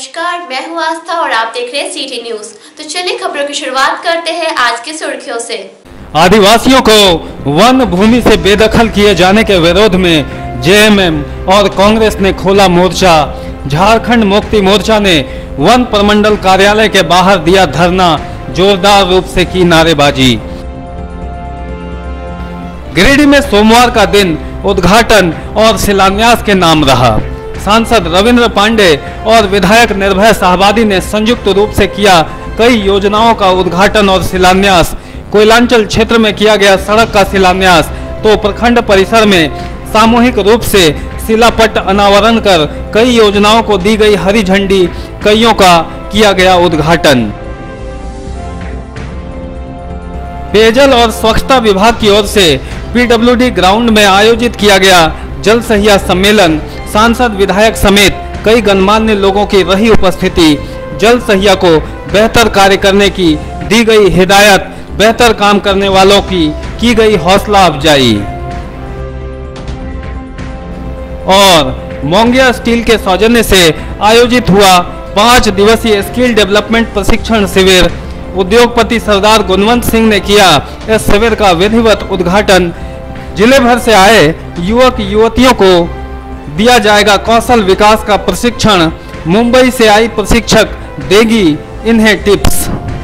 नमस्कार, मैं हूँ आस्था और आप देख रहे हैं सिटी न्यूज। तो चलिए खबरों की शुरुआत करते हैं आज की सुर्खियों से। आदिवासियों को वन भूमि से बेदखल किए जाने के विरोध में जेएमएम और कांग्रेस ने खोला मोर्चा। झारखंड मुक्ति मोर्चा ने वन प्रमंडल कार्यालय के बाहर दिया धरना, जोरदार रूप से की नारेबाजी। गिरिडीह में सोमवार का दिन उद्घाटन और शिलान्यास के नाम रहा। सांसद रविंद्र पांडे और विधायक निर्भय शाहबादी ने संयुक्त रूप से किया कई योजनाओं का उद्घाटन और शिलान्यास। कोयलांचल क्षेत्र में किया गया सड़क का शिलान्यास तो प्रखंड परिसर में सामूहिक रूप से शिलापट्ट अनावरण कर कई योजनाओं को दी गई हरी झंडी, कईयों का किया गया उद्घाटन। पेयजल और स्वच्छता विभाग की ओर से पीडब्ल्यूडी ग्राउंड में आयोजित किया गया जल सहिया सम्मेलन। सांसद विधायक समेत कई गणमान्य लोगों की रही उपस्थिति। जल सहिया को बेहतर कार्य करने की दी गई हिदायत, बेहतर काम करने वालों की गई हौसला अफजाई। और मोंगिया स्टील के सौजन्य से आयोजित हुआ 5 दिवसीय स्किल डेवलपमेंट प्रशिक्षण शिविर। उद्योगपति सरदार गुणवंत सिंह ने किया इस शिविर का विधिवत उद्घाटन। जिले भर से आए युवक युवतियों को दिया जाएगा कौशल विकास का प्रशिक्षण। मुंबई से आई प्रशिक्षक देगी इन्हें टिप्स।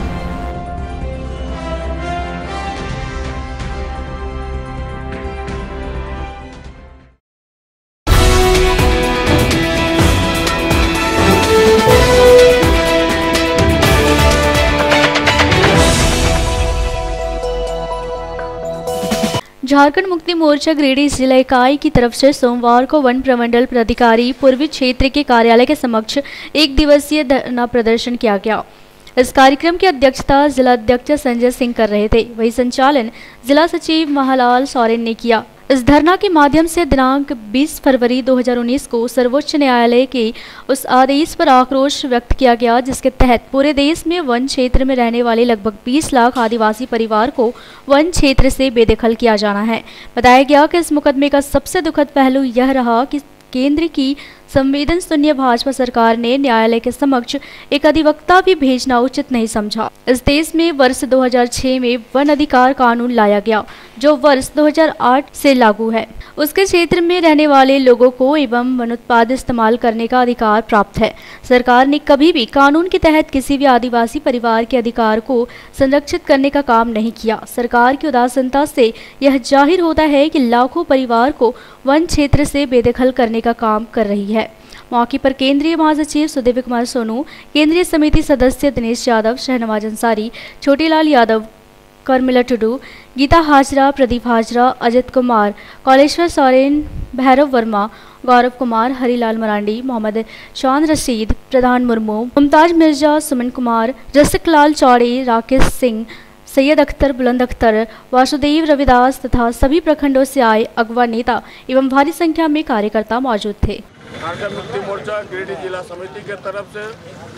झारखंड मुक्ति मोर्चा गिरिडीह जिला इकाई की तरफ से सोमवार को वन प्रमंडल प्राधिकारी पूर्वी क्षेत्र के कार्यालय के समक्ष 1 दिवसीय धरना प्रदर्शन किया गया। इस कार्यक्रम की अध्यक्षता जिला अध्यक्ष संजय सिंह कर रहे थे, वही संचालन जिला सचिव महालाल सोरेन ने किया। इस धरना के माध्यम से दिनांक 20 फरवरी 2019 को सर्वोच्च न्यायालय के उस आदेश पर आक्रोश व्यक्त किया गया जिसके तहत पूरे देश में वन क्षेत्र में रहने वाले लगभग 20 लाख आदिवासी परिवार को वन क्षेत्र से बेदखल किया जाना है। बताया गया कि इस मुकदमे का सबसे दुखद पहलू यह रहा कि केंद्र की संवेदन शून्य भाजपा सरकार ने न्यायालय के समक्ष एक अधिवक्ता भी भेजना उचित नहीं समझा। इस देश में वर्ष 2006 में वन अधिकार कानून लाया गया जो वर्ष 2008 से लागू है। उसके क्षेत्र में रहने वाले लोगों को एवं वन उत्पाद इस्तेमाल करने का अधिकार प्राप्त है। सरकार ने कभी भी कानून के तहत किसी भी आदिवासी परिवार के अधिकार को संरक्षित करने का काम नहीं किया। सरकार की उदासीनता से यह जाहिर होता है कि लाखों परिवार को वन क्षेत्र से बेदखल करने का काम कर रही है। मौके पर केंद्रीय महासचिव सुदेव कुमार सोनू, केंद्रीय समिति सदस्य दिनेश यादव, शहनवाज अंसारी, छोटेलाल यादव, कर्मिला टुडू, गीता हाजरा, प्रदीप हाजरा, अजित कुमार, कौलेश्वर सोरेन, भैरव वर्मा, गौरव कुमार, हरीलाल मरांडी, मोहम्मद शान रशीद, प्रधान मुर्मू, मुमताज मिर्जा, सुमन कुमार, रसिकलाल चौड़े, राकेश सिंह, सैयद अख्तर, बुलंद अख्तर, वासुदेव रविदास तथा सभी प्रखंडों से आए अगवा नेता एवं भारी संख्या में कार्यकर्ता मौजूद थे। झारखंड मुक्ति मोर्चा गिरिडीह जिला समिति के तरफ से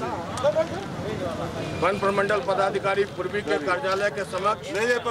वन प्रमंडल पदाधिकारी पूर्वी के कार्यालय के समक्ष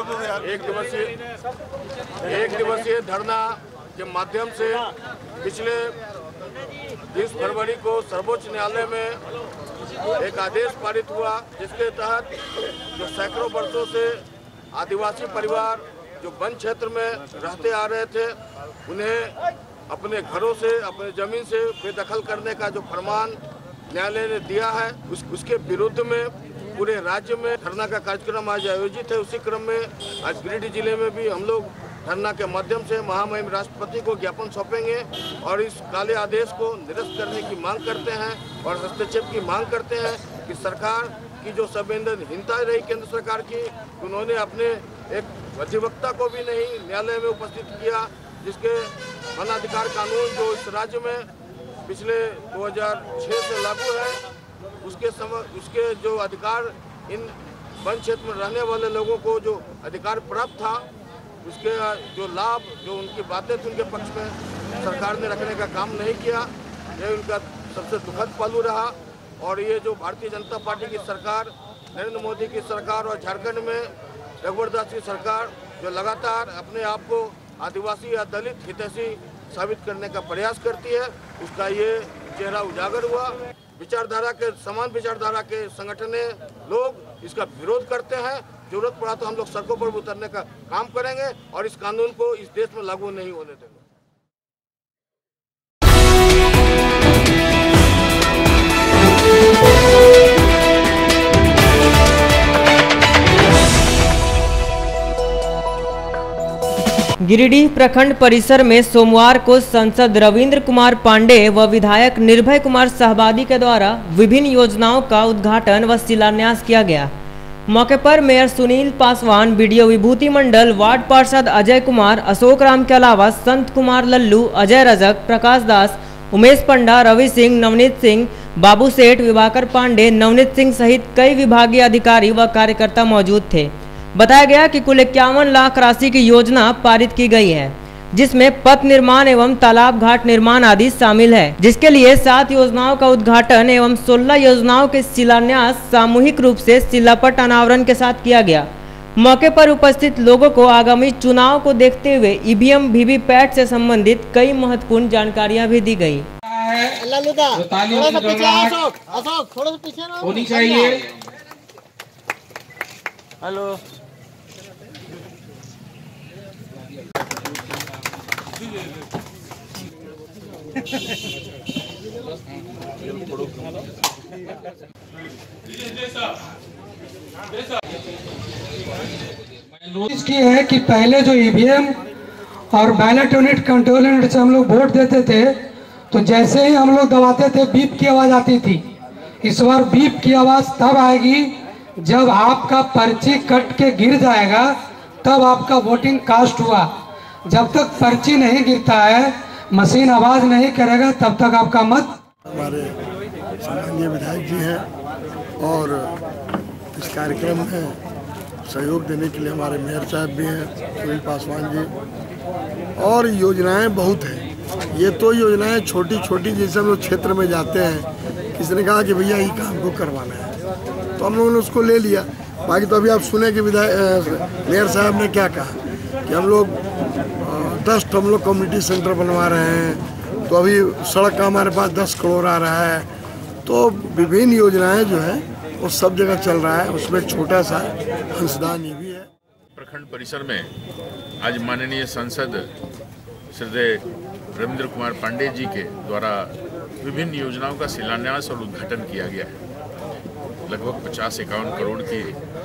एक दिवसीय धरना के माध्यम से पिछले 20 फरवरी को सर्वोच्च न्यायालय में एक आदेश पारित हुआ जिसके तहत जो सैकड़ों वर्षों से आदिवासी परिवार जो वन क्षेत्र में रहते आ रहे थे उन्हें अपने घरों से, अपने जमीन से बेदखल करने का जो फरमान न्यायालय ने दिया है उसके विरुद्ध में पूरे राज्य में धरना का कार्यक्रम आज आयोजित है। उसी क्रम में आज गिरिडीह जिले में भी हम लोग धरना के माध्यम से महामहिम राष्ट्रपति को ज्ञापन सौंपेंगे और इस काले आदेश को निरस्त करने की मांग करते हैं और हस्तक्षेप की मांग करते हैं कि सरकार की जो संवेदनहीनता रही केंद्र सरकार की, उन्होंने अपने एक अधिवक्ता को भी नहीं न्यायालय में उपस्थित किया जिसके वन अधिकार कानून जो इस राज्य में पिछले 2006 से लागू है उसके जो अधिकार इन वन क्षेत्र में रहने वाले लोगों को जो अधिकार प्राप्त था उसके जो लाभ जो उनकी बातें थी उनके पक्ष में सरकार ने रखने का काम नहीं किया। यह उनका सबसे दुखद पहलू रहा। और ये जो भारतीय जनता पार्टी की सरकार, नरेंद्र मोदी की सरकार और झारखंड में रघुवर दास की सरकार जो लगातार अपने आप को आदिवासी या दलित हितैषी साबित करने का प्रयास करती है, उसका ये चेहरा उजागर हुआ। विचारधारा के समान विचारधारा के संगठने लोग इसका विरोध करते हैं। जरूरत पड़ा तो हम लोग सड़कों पर उतरने का काम करेंगे और इस कानून को इस देश में लागू नहीं होने देंगे। गिरिडीह प्रखंड परिसर में सोमवार को सांसद रविंद्र कुमार पांडे व विधायक निर्भय कुमार साहबादी के द्वारा विभिन्न योजनाओं का उद्घाटन व शिलान्यास किया गया। मौके पर mayor Sunil Paswan, BDO Vibhuti Mandal, ward पार्षद अजय कुमार, अशोक राम के अलावा संत कुमार लल्लू, अजय रजक, प्रकाश दास, उमेश पंडा, रवि सिंह, नवनीत सिंह, बाबू सेठ, विभाकर पांडे, नवनीत सिंह सहित कई विभागीय अधिकारी व कार्यकर्ता मौजूद थे। बताया गया कि कुल 51 लाख राशि की योजना पारित की गई है, जिसमें पथ निर्माण एवं तालाब घाट निर्माण आदि शामिल है, जिसके लिए 7 योजनाओं का उद्घाटन एवं 16 योजनाओं के शिलान्यास सामूहिक रूप से शिलापट अनावरण के साथ किया गया। मौके पर उपस्थित लोगों को आगामी चुनाव को देखते हुए ईवीएम वीवीपैट से संबंधित कई महत्वपूर्ण जानकारियां भी दी गई। होनी चाहिए। हेलो, इसकी है कि पहले जो ईवीएम और बैलेट यूनिट कंट्रोल यूनिट से हम लोग वोट देते थे तो जैसे ही हम लोग दबाते थे बीप की आवाज आती थी। इस बार बीप की आवाज तब आएगी जब आपका पर्ची कट के गिर जाएगा, तब आपका वोटिंग कास्ट हुआ। जब तक पर्ची नहीं गिरता है, मशीन आवाज नहीं करेगा, तब तक आपका मत। हमारे सम्माननीय विधायक जी हैं और इस कार्यक्रम में सहयोग देने के लिए हमारे मेयर साहब भी हैं, सुनील पासवान जी। और योजनाएं बहुत हैं। ये तो योजनाएं छोटी छोटी, जैसे हम लोग क्षेत्र में जाते हैं, किसी ने कहा कि भैया ये काम को करवाना है तो हम लोगों ने उसको ले लिया। बाकी तो अभी आप सुने कि मेयर साहब ने क्या कहा कि हम लोग 10 हम लोग कम्युनिटी सेंटर बनवा रहे हैं, तो अभी सड़क का हमारे पास 10 करोड़ आ रहा है। तो विभिन्न योजनाएं जो है वो सब जगह चल रहा है, उसमें छोटा सा अंशदान ये भी है। प्रखंड परिसर में आज माननीय सांसद श्री रविंद्र कुमार पांडे जी के द्वारा विभिन्न योजनाओं का शिलान्यास और उद्घाटन किया गया है। लगभग 50-51 करोड़ की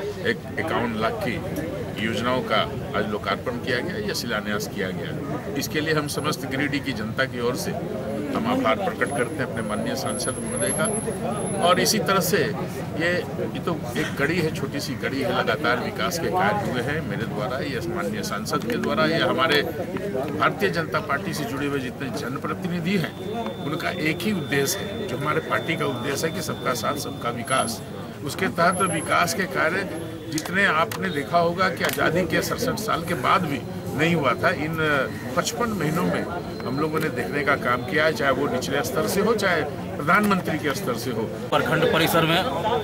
51 लाख की योजनाओं का आज लोकार्पण किया गया या शिलान्यास किया गया। इसके लिए हम समस्त गिरिडीह की जनता की ओर से हम आभार प्रकट करते हैं अपने माननीय सांसद महोदय का। और इसी तरह से ये तो एक कड़ी है, छोटी सी कड़ी है। लगातार विकास के कार्य हुए हैं मेरे द्वारा, ये माननीय सांसद के द्वारा, ये हमारे भारतीय जनता पार्टी से जुड़े हुए जितने जनप्रतिनिधि हैं उनका एक ही उद्देश्य है, जो हमारे पार्टी का उद्देश्य है कि सबका साथ सबका विकास। उसके तहत विकास के कार्य जितने आपने देखा होगा कि आज़ादी के 67 साल के बाद भी नहीं हुआ था, इन 55 महीनों में हम लोगों ने देखने का काम किया है, चाहे वो निचले स्तर से हो चाहे प्रधानमंत्री के स्तर से हो। प्रखंड परिसर में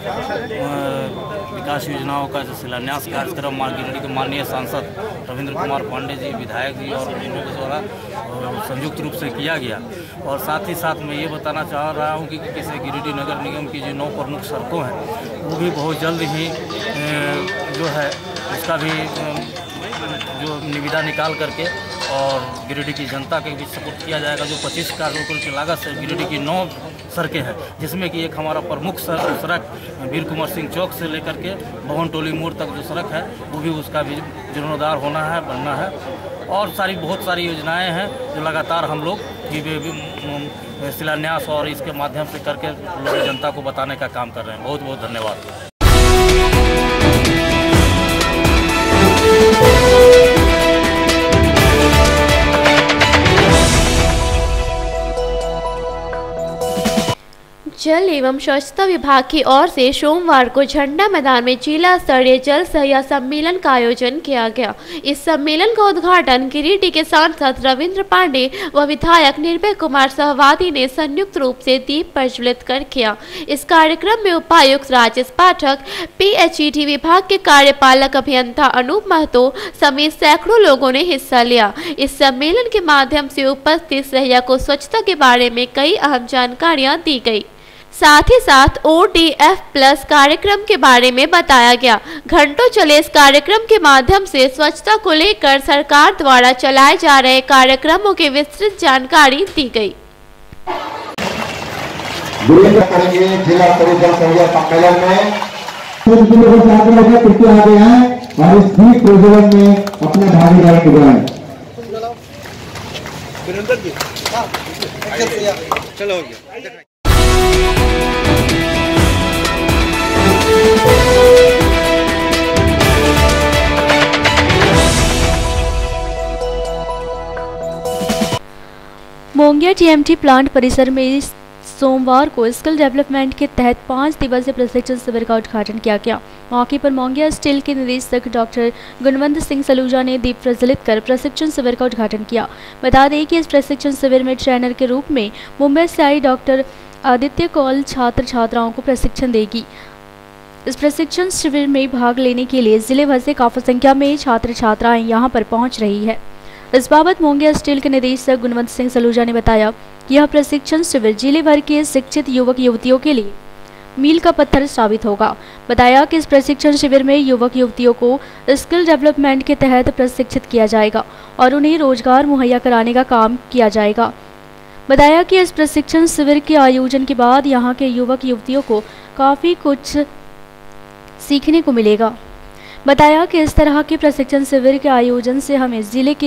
विकास योजनाओं का जो शिलान्यास कार्यक्रम गिरिडीह के माननीय सांसद रविंद्र कुमार पांडे जी, विधायक जी और इनके द्वारा संयुक्त रूप से किया गया। और साथ ही साथ मैं ये बताना चाह रहा हूँ कि जैसे गिरिडीह नगर निगम की जो 9 प्रमुख सड़कों हैं वो भी बहुत जल्द ही जो है उसका भी जो निविदा निकाल करके और गिरिडीह की जनता के बीच सपोर्ट किया जाएगा। जो 25 करोड़ की लागत से गिरिडीह की 9 सड़कें हैं, जिसमें कि एक हमारा प्रमुख सड़क वीर कुंवर सिंह चौक से लेकर के भवन टोली मोड़ तक जो सड़क है वो भी उसका भी जीर्णोद्धार होना है, बनना है। और बहुत सारी योजनाएं हैं जो लगातार हम लोग शिलान्यास और इसके माध्यम से करके लोग जनता को बताने का काम कर रहे हैं। बहुत बहुत धन्यवाद। जल एवं स्वच्छता विभाग की ओर से सोमवार को झंडा मैदान में जिला स्तरीय जल सहयोग सम्मेलन का आयोजन किया गया। इस सम्मेलन का उद्घाटन गिरिडीह के सांसद रविंद्र पांडे व विधायक निर्भय कुमार साहबादी ने संयुक्त रूप से दीप प्रज्वलित कर किया। इस कार्यक्रम में उपायुक्त राजेश पाठक, PHED विभाग के कार्यपालक अभियंता अनूप महतो समेत सैकड़ों लोगों ने हिस्सा लिया। इस सम्मेलन के माध्यम से उपस्थित सहयोग को स्वच्छता के बारे में कई अहम जानकारियां दी गई। साथ ही साथ ODF+ कार्यक्रम के बारे में बताया गया। घंटों चले इस कार्यक्रम के माध्यम से स्वच्छता को लेकर सरकार द्वारा चलाए जा रहे कार्यक्रमों की विस्तृत जानकारी दी गई। करेंगे जिला परिषद संघीय सम्मेलन में कुछ जिलों को जाकर पीछे आ गए हैं और इस दीप प्रज्वलन में अपने भागीदारी निभाएं। चलो हो गया। मोंगिया TMT प्लांट परिसर में सोमवार को स्किल डेवलपमेंट के तहत 5 दिवसीय प्रशिक्षण शिविर का उद्घाटन किया गया। मौके पर मोंगिया स्टील के निदेशक डॉक्टर गुणवंत सिंह सलूजा ने दीप प्रज्वलित कर प्रशिक्षण शिविर का उद्घाटन किया। बता दें कि इस प्रशिक्षण शिविर में ट्रेनर के रूप में मुंबई से आई डॉक्टर आदित्य कौल छात्र छात्राओं को प्रशिक्षण देगी। इस प्रशिक्षण शिविर में भाग लेने के लिए जिले भर से काफी संख्या में छात्र छात्राएं यहां पर पहुंच रही है। इस बाबत मोंगिया स्टील के निदेशक गुणवंत सिंह सलूजा ने बताया कि यह प्रशिक्षण शिविर जिले भर के शिक्षित युवक युवतियों के लिए मील का पत्थर साबित होगा। बताया कि इस प्रशिक्षण शिविर में युवक युवतियों को स्किल डेवलपमेंट के तहत प्रशिक्षित किया जाएगा और उन्हें रोजगार मुहैया कराने का काम किया जाएगा। बताया कि इस प्रशिक्षण शिविर के आयोजन के बाद यहाँ के युवक युवतियों को काफी कुछ सीखने को मिलेगा। बताया कि इस तरह के प्रशिक्षण शिविर के आयोजन से हमें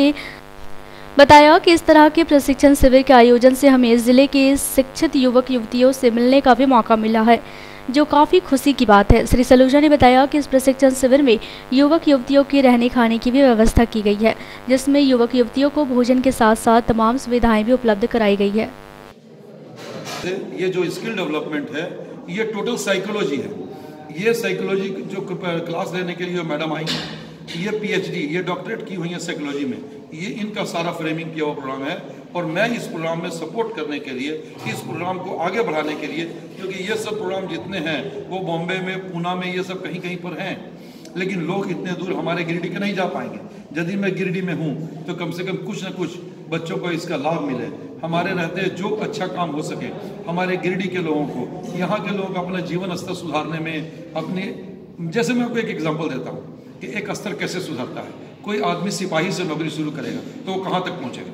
जिले के शिक्षित युवक युवतियों से मिलने का भी मौका मिला है, जो काफ़ी खुशी की बात है। श्री सलूजा ने बताया कि इस प्रशिक्षण शिविर में युवक युवतियों के रहने खाने की भी व्यवस्था की गई है, जिसमें युवक युवतियों को भोजन के साथ साथ तमाम सुविधाएं भी उपलब्ध कराई गई है। ये जो स्किल डेवलपमेंट है ये टोटल साइकोलॉजी है। ये साइकोलॉजी जो क्लास लेने के लिए मैडम आई, ये PhD, ये डॉक्टरेट की हुई है साइकोलॉजी में। ये इनका सारा फ्रेमिंग किया हुआ प्रोग्राम है और मैं इस प्रोग्राम में सपोर्ट करने के लिए, इस प्रोग्राम को आगे बढ़ाने के लिए, क्योंकि ये सब प्रोग्राम जितने हैं वो बॉम्बे में, पूना में, ये सब कहीं कहीं पर हैं, लेकिन लोग इतने दूर हमारे गिरिडीह के नहीं जा पाएंगे। यदि मैं गिरिडीह में हूँ तो कम से कम कुछ न कुछ बच्चों को इसका लाभ मिले, हमारे रहते जो अच्छा काम हो सके हमारे गिरिडीह के लोगों को, यहाँ के लोग अपना जीवन स्तर सुधारने में अपने, जैसे मैं आपको एक एग्जाम्पल देता हूँ कि एक स्तर कैसे सुधरता है। कोई आदमी सिपाही से नौकरी शुरू करेगा तो वो कहाँ तक पहुँचेगा,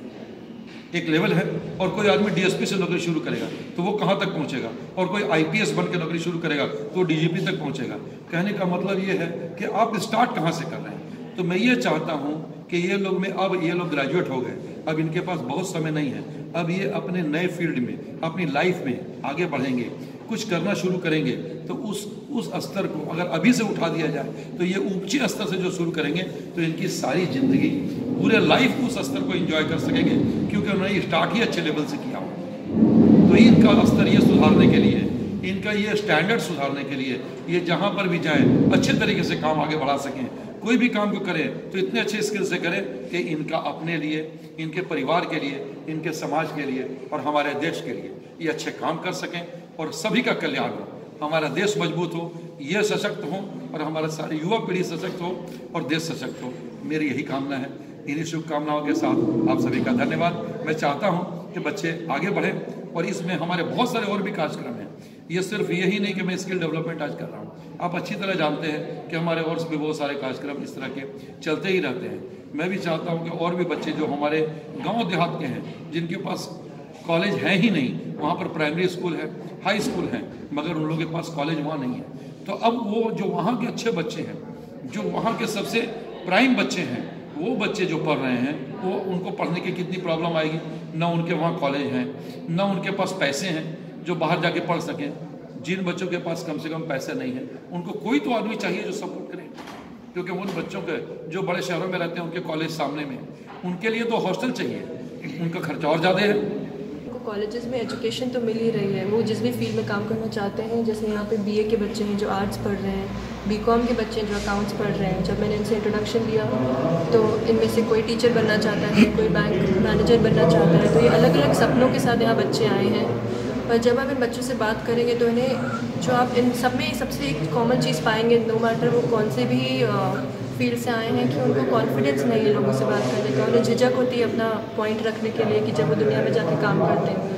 एक लेवल है, और कोई आदमी DSP से नौकरी शुरू करेगा तो वो कहाँ तक पहुँचेगा, और कोई IPS बन के नौकरी शुरू करेगा तो वो DGP तक पहुँचेगा। कहने का मतलब ये है कि आप स्टार्ट कहाँ से कर रहे हैं। तो मैं ये चाहता हूँ कि ये लोग में, अब ये लोग ग्रेजुएट हो गए, अब इनके पास बहुत समय नहीं है, अब ये अपने नए फील्ड में, अपनी लाइफ में आगे बढ़ेंगे, कुछ करना शुरू करेंगे, तो उस स्तर को अगर अभी से उठा दिया जाए तो ये ऊंचे स्तर से जो शुरू करेंगे तो इनकी सारी जिंदगी, पूरे लाइफ उस स्तर को एंजॉय कर सकेंगे, क्योंकि उन्होंने स्टार्ट ही अच्छे लेवल से किया हो। तो इनका स्तर ये सुधारने के लिए, इनका ये स्टैंडर्ड सुधारने के लिए, ये जहाँ पर भी जाए अच्छे तरीके से काम आगे बढ़ा सकें। कोई भी काम को करें तो इतने अच्छे स्किल से करें कि इनका अपने लिए, इनके परिवार के लिए, इनके समाज के लिए और हमारे देश के लिए ये अच्छे काम कर सकें और सभी का कल्याण हो, हमारा देश मजबूत हो, ये सशक्त हो और हमारा सारी युवा पीढ़ी सशक्त हो और देश सशक्त हो। मेरी यही कामना है। इन्हीं शुभकामनाओं के साथ आप सभी का धन्यवाद। मैं चाहता हूँ कि बच्चे आगे बढ़ें और इसमें हमारे बहुत सारे और भी कार्यक्रम हैं। ये सिर्फ यही नहीं कि मैं स्किल डेवलपमेंट आज कर रहा हूँ, आप अच्छी तरह जानते हैं कि हमारे और भी बहुत सारे कार्यक्रम इस तरह के चलते ही रहते हैं। मैं भी चाहता हूँ कि और भी बच्चे जो हमारे गांव देहात के हैं, जिनके पास कॉलेज है ही नहीं, वहाँ पर प्राइमरी स्कूल है, हाई स्कूल है, मगर उन लोगों के पास कॉलेज वहाँ नहीं है, तो अब वो जो वहाँ के अच्छे बच्चे हैं, जो वहाँ के सबसे प्राइम बच्चे हैं, वो बच्चे जो पढ़ रहे हैं, वो उनको पढ़ने की कितनी प्रॉब्लम आएगी। ना उनके वहाँ कॉलेज हैं, ना उनके पास पैसे हैं जो बाहर जाके पढ़ सकें। जिन बच्चों के पास कम से कम पैसे नहीं है, उनको कोई तो आदमी चाहिए जो सपोर्ट करे, क्योंकि उन बच्चों के जो बड़े शहरों में रहते हैं, उनके कॉलेज सामने में, उनके लिए तो हॉस्टल चाहिए, उनका खर्चा और ज़्यादा है। कॉलेजेस में एजुकेशन तो मिल ही रही है, वो जिस भी फील्ड में काम करना चाहते हैं। जैसे यहाँ पे BA के बच्चे हैं जो आर्ट्स पढ़ रहे हैं, BCom के बच्चे हैं जो अकाउंट्स पढ़ रहे हैं। जब मैंने इनसे इंट्रोडक्शन लिया तो इनमें से कोई टीचर बनना चाहता है, कोई बैंक मैनेजर बनना चाहता है, तो ये अलग अलग सपनों के साथ यहाँ बच्चे आए हैं। पर जब आप इन बच्चों से बात करेंगे तो इन्हें जो आप इन सब में सबसे एक कॉमन चीज़ पाएंगे, नो मैटर वो कौन से भी फील्ड से आए हैं, कि उनको कॉन्फिडेंस नहीं है लोगों से बात करने का, उन्हें झिझक होती है अपना पॉइंट रखने के लिए कि जब वो दुनिया में जाके काम करते हैं। तो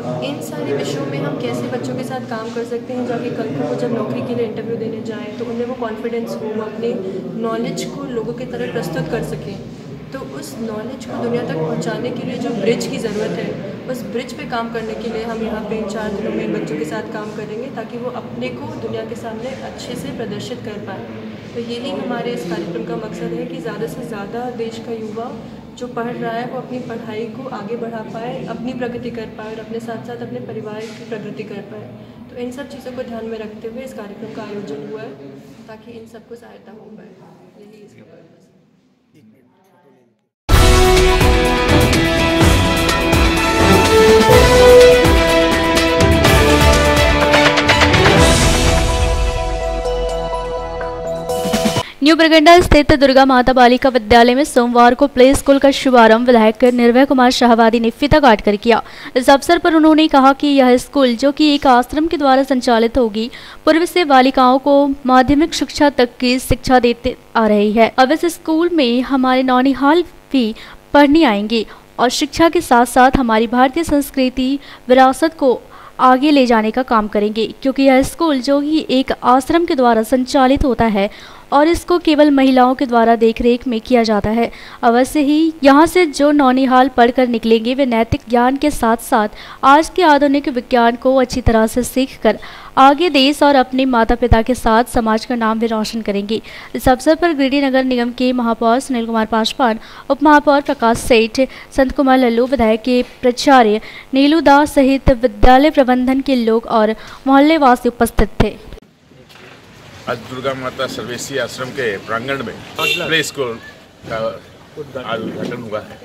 इन सारे विषयों में हम कैसे बच्चों के साथ काम कर सकते हैं, जाके कल को वो जब नौकरी के लिए इंटरव्यू देने जाएँ तो उनमें वो कॉन्फिडेंस हो, वो अपने नॉलेज को लोगों की तरह प्रस्तुत कर सकें। तो उस नॉलेज को दुनिया तक पहुंचाने के लिए जो ब्रिज की ज़रूरत है, उस ब्रिज पे काम करने के लिए हम यहाँ पे 4 दिनों में बच्चों के साथ काम करेंगे, ताकि वो अपने को दुनिया के सामने अच्छे से प्रदर्शित कर पाए। तो यही हमारे इस कार्यक्रम का मकसद है कि ज़्यादा से ज़्यादा देश का युवा जो पढ़ रहा है वो अपनी पढ़ाई को आगे बढ़ा पाए, अपनी प्रगति कर पाए और अपने साथ साथ अपने परिवार की प्रगति कर पाए। तो इन सब चीज़ों को ध्यान में रखते हुए इस कार्यक्रम का आयोजन हुआ है, ताकि इन सबको सहायता हो पाए। यही इसका पर्पस है। न्यू प्रगंडा स्थित दुर्गा माता बालिका विद्यालय में सोमवार को प्ले स्कूल का शुभारंभ विधायक निर्भय कुमार शाहवादी ने फीता काट कर किया। इस अवसर पर उन्होंने कहा कि यह स्कूल, जो कि एक आश्रम के द्वारा संचालित होगी, पूर्व से बालिकाओं को माध्यमिक शिक्षा तक की शिक्षा देते आ रही है। अब इस स्कूल में हमारे नौनिहाल भी पढ़ने आएंगे और शिक्षा के साथ साथ हमारी भारतीय संस्कृति विरासत को आगे ले जाने का काम करेंगे, क्योंकि यह स्कूल, जो कि एक आश्रम के द्वारा संचालित होता है और इसको केवल महिलाओं के द्वारा देखरेख में किया जाता है। अवश्य ही यहाँ से जो नौनिहाल पढ़कर निकलेंगे वे नैतिक ज्ञान के साथ साथ आज के आधुनिक विज्ञान को अच्छी तरह से सीखकर आगे देश और अपने माता पिता के साथ समाज का नाम भी रोशन करेंगे। इस अवसर पर गिरिडीह नगर निगम के महापौर सुनील कुमार पासवान, उप महापौर प्रकाश सेठ, संत कुमार लल्लू, विधायक के प्राचार्य नीलू दास सहित विद्यालय प्रबंधन के लोग और मोहल्ले वासी उपस्थित थे। आज दुर्गा माता सर्वेसी आश्रम के प्रांगण में प्ले स्कूल का आज उद्घाटन हुआ है।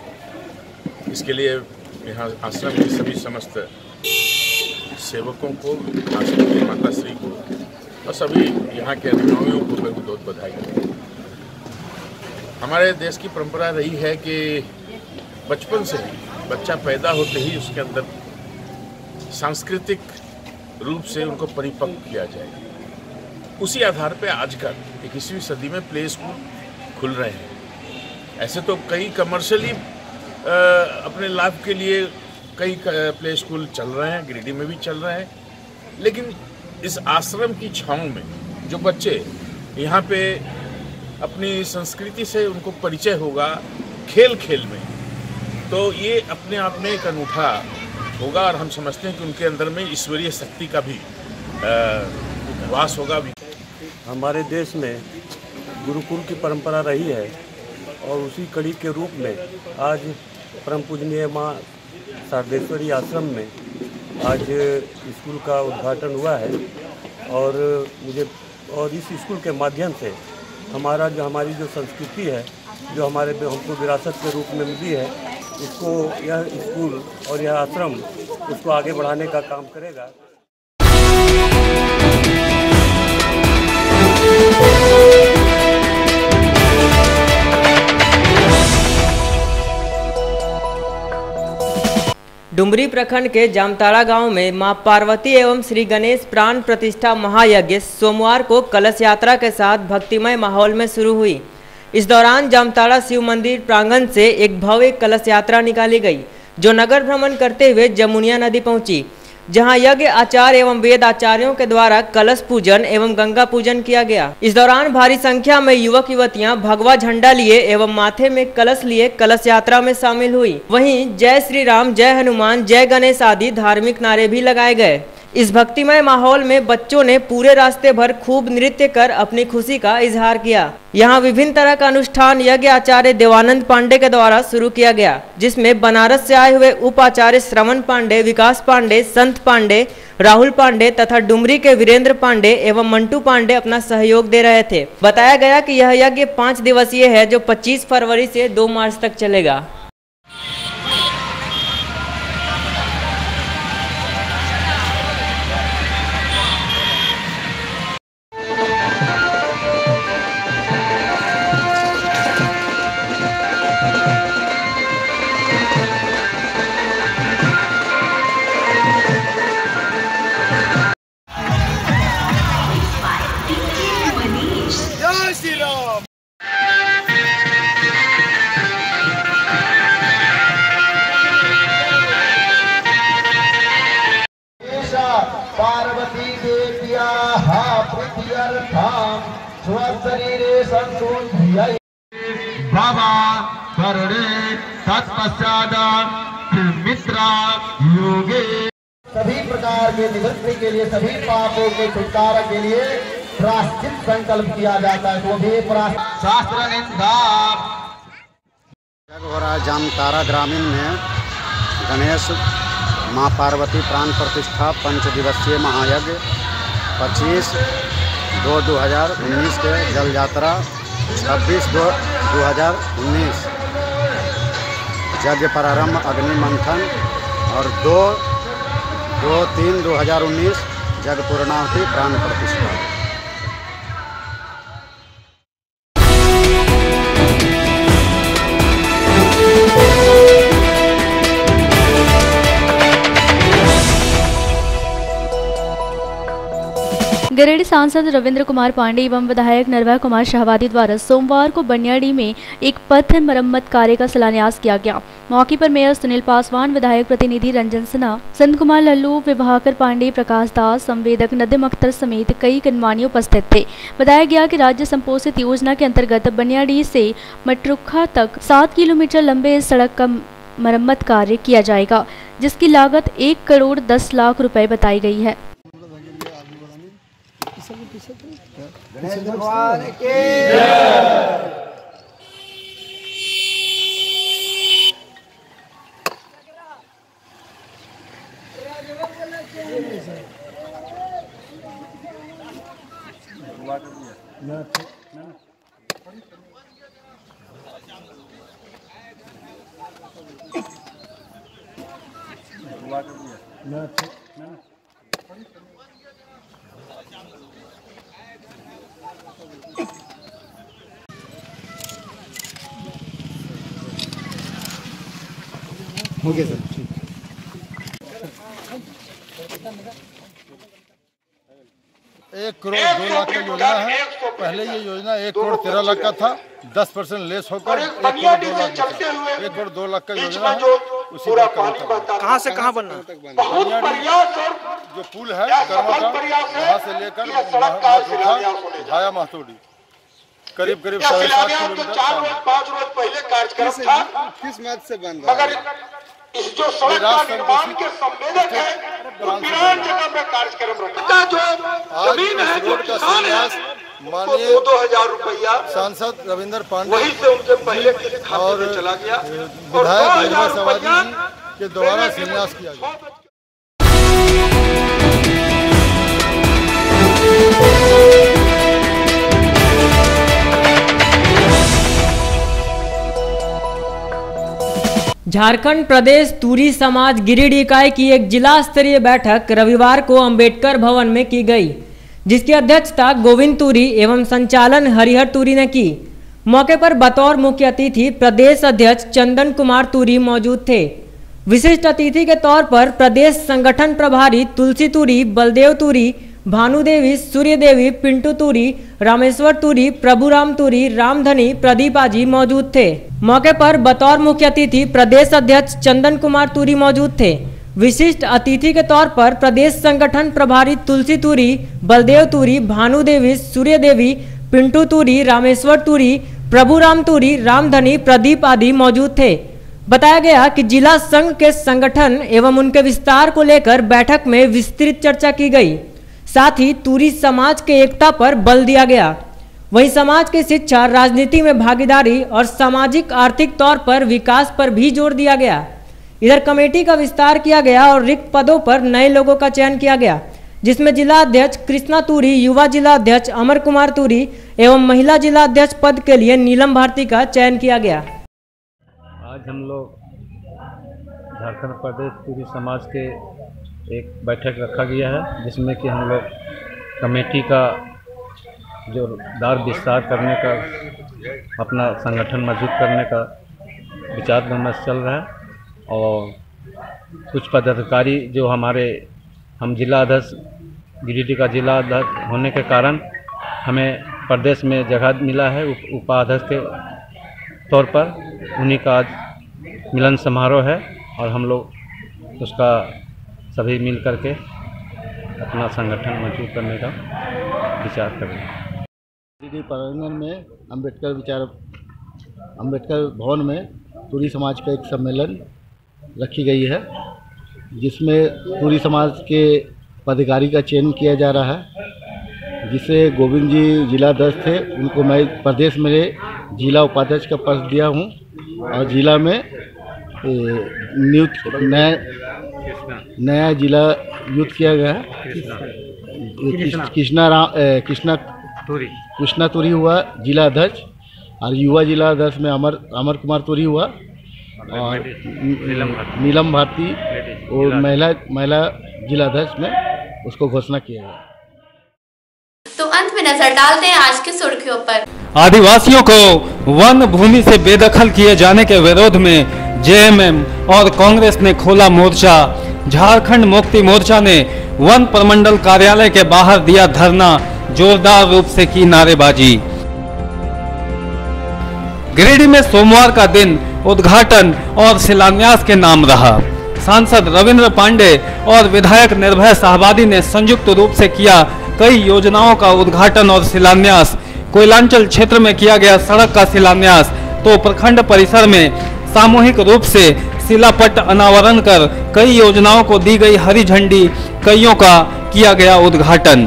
इसके लिए यहाँ आश्रम के सभी समस्त सेवकों को, आश्रम के माता श्री को और सभी यहाँ के अधिकारियों को बहुत बहुत बधाई। हमारे देश की परंपरा रही है कि बचपन से ही बच्चा पैदा होते ही उसके अंदर सांस्कृतिक रूप से उनको परिपक्व किया जाए। उसी आधार पे आजकल 21वीं सदी में प्ले स्कूल खुल रहे हैं। ऐसे तो कई कमर्शियली अपने लाभ के लिए कई प्ले स्कूल चल रहे हैं, गिरिडीह में भी चल रहे हैं, लेकिन इस आश्रम की छांव में जो बच्चे यहाँ पे अपनी संस्कृति से उनको परिचय होगा खेल खेल में, तो ये अपने आप में एक अनूठा होगा और हम समझते हैं कि उनके अंदर में ईश्वरीय शक्ति का भी वास होगा। हमारे देश में गुरुकुल की परंपरा रही है और उसी कड़ी के रूप में आज परम पूजनीय माँ शारदेश्वरी आश्रम में आज स्कूल का उद्घाटन हुआ है और इस स्कूल के माध्यम से हमारी जो संस्कृति है, जो हमको विरासत के रूप में मिली है, उसको यह स्कूल और यह आश्रम उसको आगे बढ़ाने का काम करेगा। डुमरी प्रखंड के जामताड़ा गांव में मां पार्वती एवं श्री गणेश प्राण प्रतिष्ठा महायज्ञ सोमवार को कलश यात्रा के साथ भक्तिमय माहौल में शुरू हुई। इस दौरान जामताड़ा शिव मंदिर प्रांगण से एक भव्य कलश यात्रा निकाली गई, जो नगर भ्रमण करते हुए जमुनिया नदी पहुंची, जहां यज्ञ आचार्य एवं वेद आचार्यों के द्वारा कलश पूजन एवं गंगा पूजन किया गया। इस दौरान भारी संख्या में युवक युवतियां भगवा झंडा लिए एवं माथे में कलश लिए कलश यात्रा में शामिल हुई। वहीं जय श्री राम, जय हनुमान, जय गणेश आदि धार्मिक नारे भी लगाए गए। इस भक्तिमय माहौल में बच्चों ने पूरे रास्ते भर खूब नृत्य कर अपनी खुशी का इजहार किया। यहाँ विभिन्न तरह का अनुष्ठान यज्ञ आचार्य देवानंद पांडे के द्वारा शुरू किया गया, जिसमें बनारस से आए हुए उपाचार्य श्रवण पांडे, विकास पांडे, संत पांडे, राहुल पांडे तथा डुमरी के वीरेंद्र पांडे एवं मंटू पांडे अपना सहयोग दे रहे थे। बताया गया कि यह यज्ञ 5 दिवसीय है, जो 25 फरवरी से 2 मार्च तक चलेगा। जय श्री राम। बाबा करुणे तत्पश्चात मित्रा योगे सभी प्रकार के निवृत्ति के लिए, सभी पापों के छुटकारा के लिए प्रायश्चित संकल्प किया जाता है। तो भी शास्त्र निंदा हो रहा है जामतारा ग्रामीण में गणेश माँ पार्वती प्राण प्रतिष्ठा 5 दिवसीय महायज्ञ 25/2/2019 के जल यात्रा 26/2/2019 यज्ञ प्रारंभ अग्नि मंथन और 2/3/2019 यज्ञ पूर्णाहुति प्राण प्रतिष्ठा। गिरिडीह सांसद रविंद्र कुमार पांडे एवं विधायक निर्भय कुमार शाहवादी द्वारा सोमवार को बनियाडी में एक पथ मरम्मत कार्य का शिलान्यास किया गया। मौके पर मेयर सुनील पासवान, विधायक प्रतिनिधि रंजन सिन्हा, संत कुमार लल्लू, विभाकर पांडे, प्रकाश दास, संवेदक नदीम अख्तर समेत कई गणमान्य उपस्थित थे। बताया गया कि राज्य संपोषित योजना के अंतर्गत बनियाडी से मटरुखा तक 7 किलोमीटर लंबे इस सड़क का मरम्मत कार्य किया जाएगा, जिसकी लागत 1,10,00,000 रुपए बताई गई है। गणेश भगवान की ओके सर। 1 करोड़ 2 लाख का योजना है। पहले ये योजना 1 करोड़ 13 लाख का था, 10% लेस होकर 1 करोड़ 2 लाख का 1 करोड़ 2 लाख का योजना है। उसी का काम कहाँ से कहाँ बनना? जो पुल है कर्मा का, वहाँ से लेकर भाया महतोड़ी करीब 7.5 किलोमीटर। 4 रोज 5 रोज पहले कार्यक्रम था। किस मत से बन रहा है? इस जो सड़क का निर्माण के संवेदक है, वो 50 जगह में कार्यक्रम रखा। जो जमीन है, जो किसान है, माननीय 2,000 रुपया सांसद रविंद्र पांडे वही से उनके पहले किसी खाते में चला गया और विधायक निर्भय शाहवादी जी के द्वारा शिलान्यास किया गया। झारखंड प्रदेश तूरी समाज गिरिडीह इकाई की एक जिला स्तरीय बैठक रविवार को अंबेडकर भवन में की गई, जिसकी अध्यक्षता गोविंद तूरी एवं संचालन हरिहर तूरी ने की। मौके पर बतौर मुख्य अतिथि प्रदेश अध्यक्ष चंदन कुमार तूरी मौजूद थे। विशिष्ट अतिथि के तौर पर प्रदेश संगठन प्रभारी तुलसी तूरी, बलदेव तूरी, भानुदेवी, सूर्यदेवी, पिंटू तूरी, रामेश्वर तूरी, प्रभुराम तूरी, रामधनी, प्रदीप आजी मौजूद थे। मौके पर बतौर मुख्य अतिथि प्रदेश अध्यक्ष चंदन कुमार तूरी मौजूद थे। विशिष्ट अतिथि के तौर पर प्रदेश संगठन प्रभारी तुलसी तूरी, बलदेव तूरी, भानुदेवी, सूर्यदेवी, पिंटू तूरी, रामेश्वर तूरी, प्रभुराम तूरी, रामधनी, प्रदीप आदि मौजूद थे। बताया गया कि जिला संघ के संगठन एवं उनके विस्तार को लेकर बैठक में विस्तृत चर्चा की गई। साथ ही तूरी समाज के एकता पर बल दिया गया। वहीं समाज की शिक्षा, राजनीति में भागीदारी और सामाजिक आर्थिक तौर पर विकास पर भी जोर दिया गया। इधर कमेटी का विस्तार किया गया और रिक्त पदों पर नए लोगों का चयन किया गया, जिसमें जिला अध्यक्ष कृष्णा तूरी, युवा जिला अध्यक्ष अमर कुमार तूरी एवं महिला जिला अध्यक्ष पद के लिए नीलम भारती का चयन किया गया। आज हम लोग झारखंड प्रदेश तूरी समाज के एक बैठक रखा गया है, जिसमें कि हम लोग कमेटी का जो दार विस्तार करने का, अपना संगठन मजबूत करने का विचार विमर्श चल रहा है। और कुछ पदाधिकारी जो हम जिला अध्यक्ष गिरिडीह का जिला अध्यक्ष होने के कारण हमें प्रदेश में जगह मिला है उपाध्यक्ष के तौर पर, उन्हीं का आज मिलन समारोह है और हम लोग उसका सभी मिल करके अपना संगठन मजबूत करने का विचार करेंगे। गिरिडीह प्रांगण में अम्बेडकर भवन में टूरी समाज का एक सम्मेलन रखी गई है, जिसमें टूरी समाज के पदाधिकारी का चयन किया जा रहा है, जिसे गोविंद जी जिला अध्यक्ष थे, उनको मैं प्रदेश में जिला उपाध्यक्ष का पद दिया हूँ और जिला में नया जिला नियुक्त किया गया है। कृष्णा तुरी हुआ जिला अध्यक्ष और युवा जिला अध्यक्ष में अमर कुमार तुरी हुआ और नीलम भारती और महिला जिला अध्यक्ष में उसको घोषणा किया गया। तो अंत में नजर डालते हैं आज की सुर्खियों पर। आदिवासियों को वन भूमि से बेदखल किए जाने के विरोध में जेएमएम और कांग्रेस ने खोला मोर्चा। झारखंड मुक्ति मोर्चा ने वन प्रमंडल कार्यालय के बाहर दिया धरना, जोरदार रूप से की नारेबाजी। गिरिडीह में सोमवार का दिन उद्घाटन और शिलान्यास के नाम रहा। सांसद रविंद्र पांडे और विधायक निर्भय साहबादी ने संयुक्त रूप से किया कई योजनाओं का उद्घाटन और शिलान्यास। कोयलांचल क्षेत्र में किया गया सड़क का शिलान्यास तो प्रखंड परिसर में सामूहिक रूप से शिलापट्ट अनावरण कर कई योजनाओं को दी गई हरी झंडी, कईयों का किया गया उद्घाटन।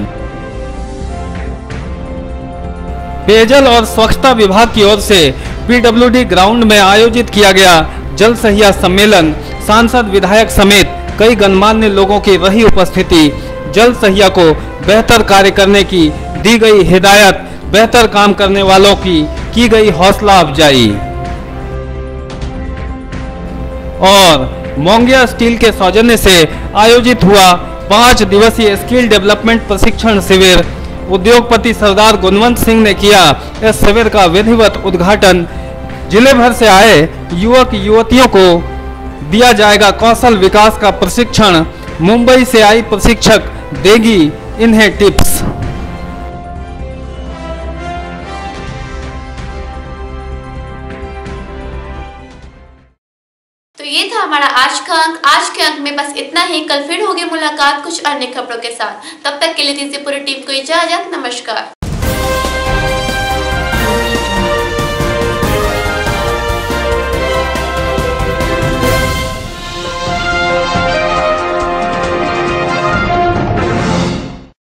पेयजल और स्वच्छता विभाग की ओर से पीडब्ल्यूडी ग्राउंड में आयोजित किया गया जल सहिया सम्मेलन। सांसद विधायक समेत कई गणमान्य लोगों की रही उपस्थिति। जल सहिया को बेहतर कार्य करने की दी गई हिदायत, बेहतर काम करने वालों की गई हौसला अफजाई। और मोंगिया स्टील के सौजन्य से आयोजित हुआ 5 दिवसीय स्किल डेवलपमेंट प्रशिक्षण शिविर। उद्योगपति सरदार गुणवंत सिंह ने किया इस शिविर का विधिवत उद्घाटन। जिले भर से आए युवक युवतियों को दिया जाएगा कौशल विकास का प्रशिक्षण। मुंबई से आई प्रशिक्षक देगी इन्हें टिप्स। तो ये था हमारा आज का अंक। आज के अंक में बस इतना ही। कल फिर होगी मुलाकात कुछ अन्य खबरों के साथ। तब तक के लिए दीजिए पूरी टीम को इजाजत। नमस्कार।